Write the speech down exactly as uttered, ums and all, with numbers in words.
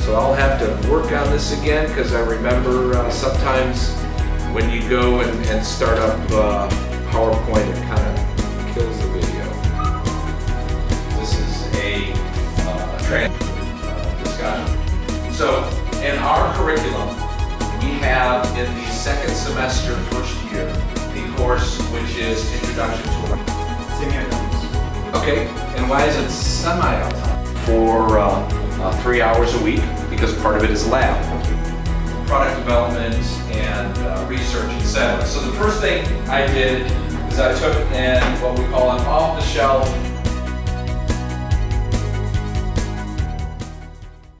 So I'll have to work on this again because I remember uh, sometimes when you go and, and start up uh, PowerPoint, it kind of kills the video. This is a, uh, a training uh, discussion. So in our curriculum, we have in the second semester, first year, the course which is Introduction to Semi-Autonomous. Okay, and why is it semi-autonomous? For uh, uh, three hours a week, because part of it is lab. Product development and uh, research, et cetera. So the first thing I did is I took in what we call an off-the-shelf